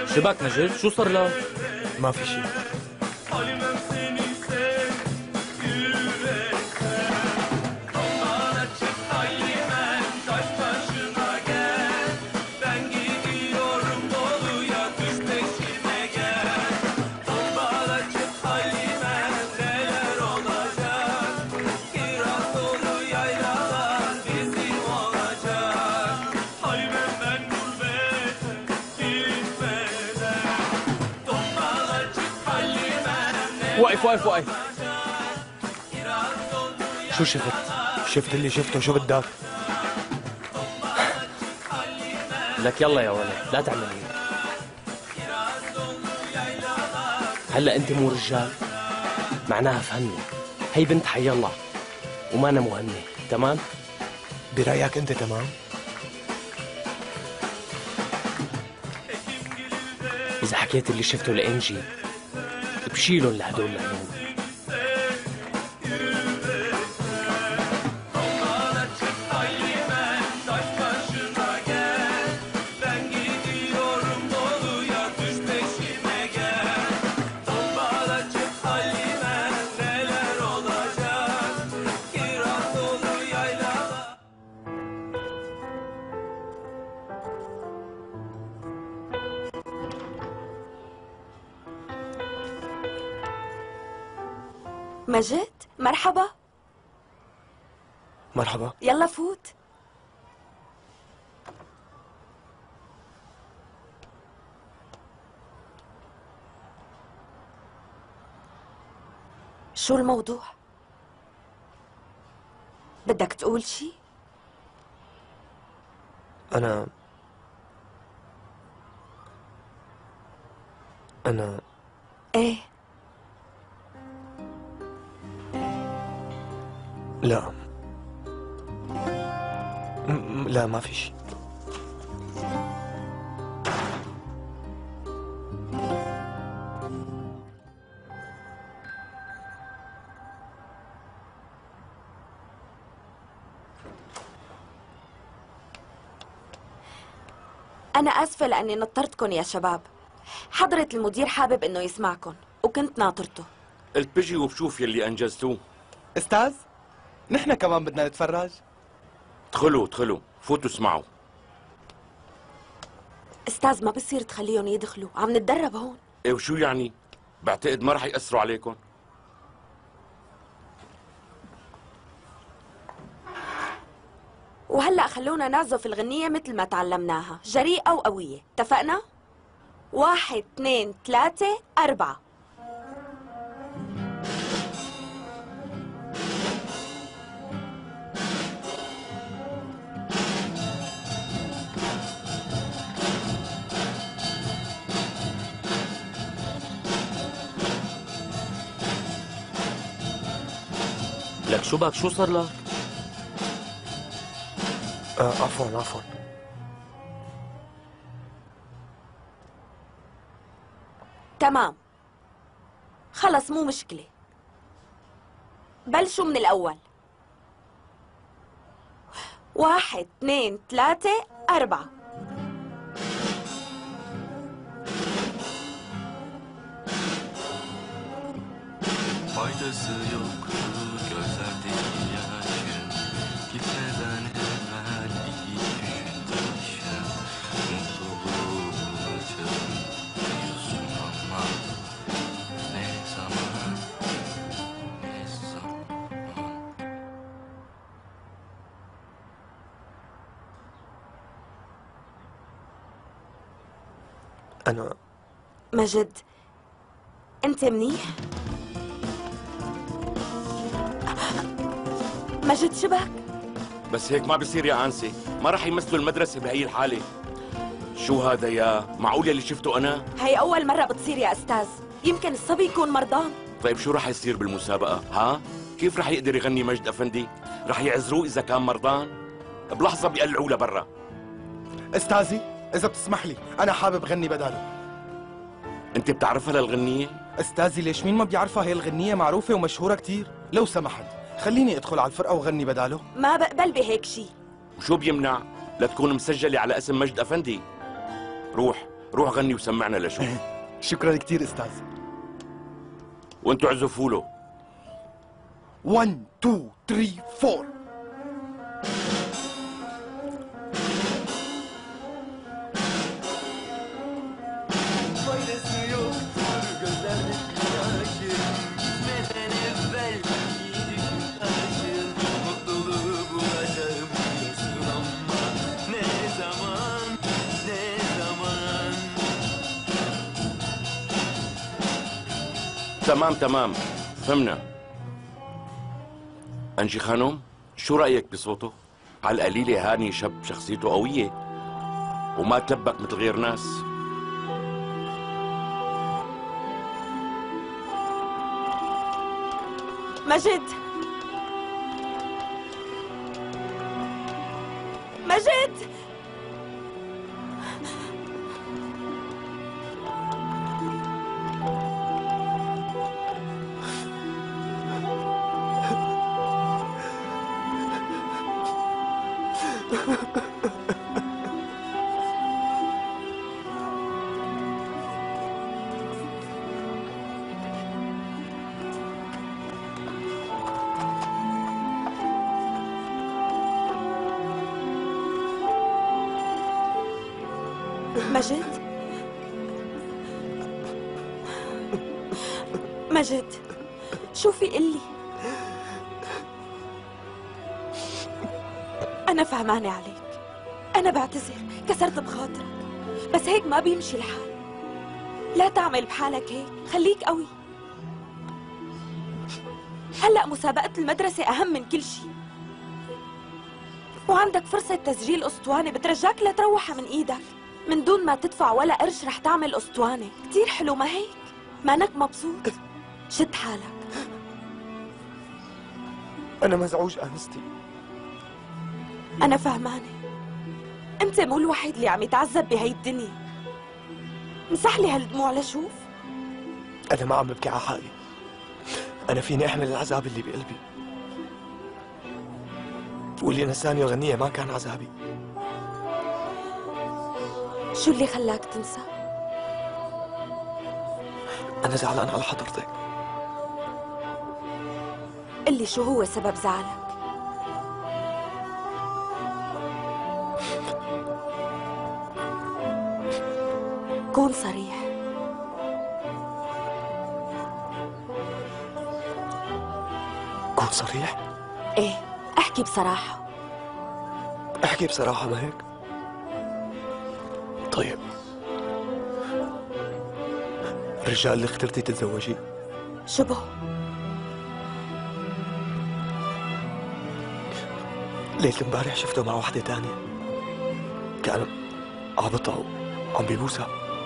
شبك مجد؟ شو صار له؟ ما في شيء. وقف وقف وقف. شو شفت؟ شفت اللي شفته، شو بدك؟ لك يلا يا ولد لا تعمل هيك. هلا انت مو رجال؟ معناها فهمني، هي بنت حي الله وما أنا مهمة، تمام؟ برأيك انت تمام؟ إذا حكيت اللي شفته لإنجي بشيلهم لهدول العيون. مجد مرحبا. مرحبا. يلا فوت. شو الموضوع؟ بدك تقول شي؟ أنا ايه؟ لا لا ما في شيء. أنا آسفة لأني نطرتكن يا شباب. حضرة المدير حابب إنه يسمعكن وكنت ناطرته. قلت بجي وبشوف يلي أنجزتوه. أستاذ نحن كمان بدنا نتفرج. ادخلوا فوتوا اسمعوا. أستاذ ما بصير تخليهم يدخلوا، عم نتدرب هون. ايه وشو يعني؟ بعتقد ما رح يأثروا عليكم. وهلأ خلونا نعزف الغنية مثل ما تعلمناها، جريئة وقوية، اتفقنا؟ 1 2 3 4. لك شو بك؟ شو صار لك؟ عفوا. تمام، خلص مو مشكلة. بلشوا من الأول. 1 2 3 4. Faydası yoktu gözlerdeki yaşın, gitmeden evvel iyi düşün taşın. Mutluluğu bulacağım diyorsun ama ne zaman, ne zaman. أنا مجد أنت منيح؟ مجد شبك؟ بس هيك ما بصير يا أنسي، ما رح يمثلوا المدرسة بهي الحالة. شو هذا يا؟ معقول يلي شفته أنا؟ هي أول مرة بتصير يا أستاذ، يمكن الصبي يكون مرضان. طيب شو رح يصير بالمسابقة؟ ها؟ كيف رح يقدر يغني مجد أفندي؟ رح يعذروه إذا كان مرضان؟ بلحظة بيقلعوه لبرا. أستاذي إذا بتسمح لي أنا حابب غني بداله. أنت بتعرفها للغنية؟ أستاذي ليش مين ما بيعرفها؟ هي الغنية معروفة ومشهورة كتير. لو سمحت خليني أدخل على الفرقة وغني بداله. ما بقبل بهيك شيء. وشو بيمنع؟ لا تكون مسجلة على اسم مجد أفندي. روح روح غني وسمعنا لشوف. شكرا كثير استاذ. وانتوا عزفوا له. 1 2 3 4. Faydası yoktur gözlerdeki yaşın. Gitmeden evvel iyi düşün taşın. Mutluluğu bulacağım diyorsun ama ne zaman, ne zaman? تمام تمام فهمنا. أنجي خانم شو رأيك بصوته؟ على القليلة هاني شاب شخصيته قوية وما تلبك مثل غير ناس. مجد مجد مجد مجد شو في قلي؟ أنا فهمانة عليك، أنا بعتذر كسرت بخاطرك، بس هيك ما بيمشي الحال. لا تعمل بحالك هيك، خليك قوي. هلأ مسابقة المدرسة أهم من كل شيء، وعندك فرصة تسجيل أسطوانة بترجاك لتروحها من إيدك من دون ما تدفع ولا قرش. رح تعمل أسطوانة كتير حلو، ما هيك؟ مانك مبسوط؟ شد حالك. أنا مزعوج أنستي. أنا فهمانة، أنت مو الوحيد اللي عم يتعذب بهي الدنيا. مسح لي هالدموع لشوف. أنا ما عم ببكي على حالي، أنا فيني أحمل العذاب اللي بقلبي، واللي نساني الغنية ما كان عذابي. شو اللي خلاك تنسى؟ أنا زعلان على حضرتك. قلي شو هو سبب زعلك؟ كون صريح. كون صريح؟ ايه، احكي بصراحة. احكي بصراحة ما هيك؟ طيب، الرجال اللي اخترتي تتزوجي شبه؟ ليلة امبارح شفته مع وحدة تانية، كان عبطة وعم بيبوسها.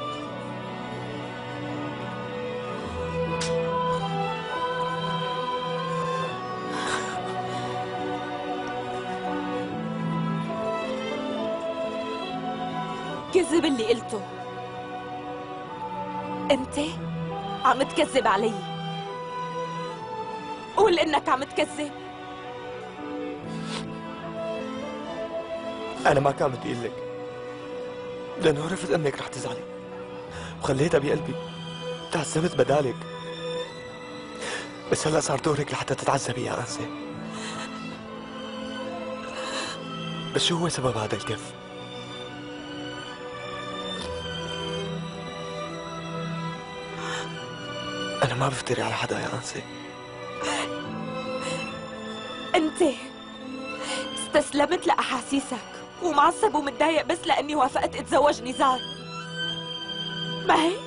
كذب اللي قلته. انت عم تكذب علي. قول انك عم تكذب. أنا ما كان بدي أقول لك، لأنه عرفت إنك رح تزعلي وخليتها بقلبي، تعذبت بدالك. بس هلا صار دورك لحتى تتعذبي يا أنسة. بس شو هو سبب هذا الكف؟ أنا ما بفتري على حدا يا أنسة. انت استسلمت لأحاسيسك ومعصب ومتضايق بس لأني وافقت اتزوج نزار، ما هيك؟